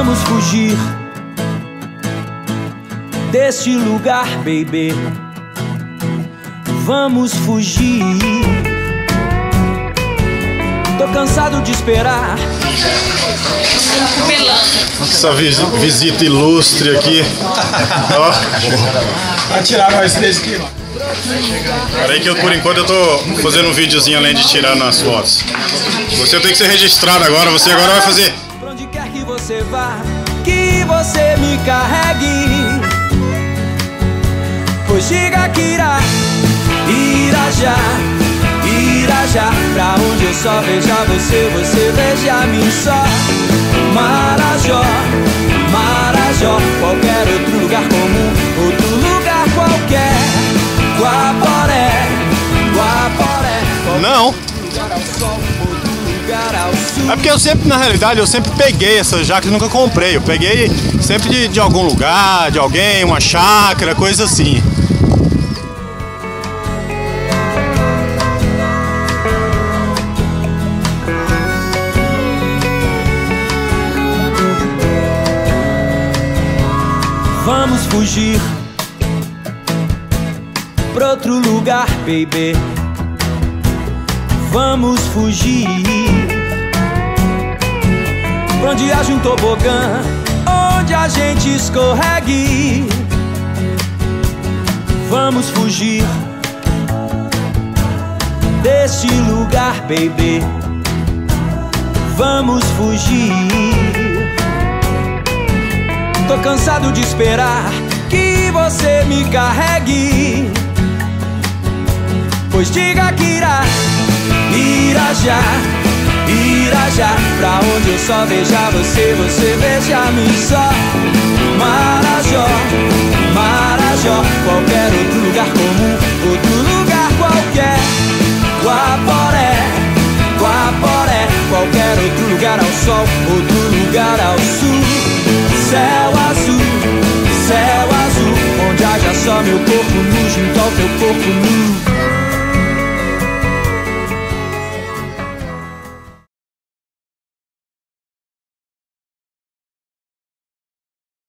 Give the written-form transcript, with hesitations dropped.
Vamos fugir deste lugar, baby. Vamos fugir. Tô cansado de esperar. Essa visita ilustre aqui. Ó. Vai tirar mais desse aqui, ó. Peraí que por enquanto eu tô fazendo um videozinho além de tirar nas fotos. Você tem que ser registrado agora, você agora vai fazer. Pra onde quer que você vá, que você me carregue. Pois diga que irá já. Pra onde eu só veja você, você veja a mim só. Marajó, qualquer outro lugar comum, outro lugar qualquer. Guaporé, não. lugar ao sol, outro lugar ao sul. É porque eu sempre, na realidade, eu sempre peguei essas jacas e nunca comprei. Eu peguei sempre de algum lugar, de alguém, uma chácara, coisa assim. Vamos fugir pra outro lugar, baby. Vamos fugir pra onde haja um tobogã, onde a gente escorregue. Vamos fugir deste lugar, baby. Vamos fugir. Tô cansado de esperar que você me carregue. Pois diga que irá já. Pra onde eu só veja você, você veja a mim só. Marajó, qualquer outro lugar comum, outro lugar qualquer. Guaporé, qualquer outro lugar ao sol, outro lugar ao sul. Céu azul, onde haja só meu corpo nu junto ao teu corpo nu.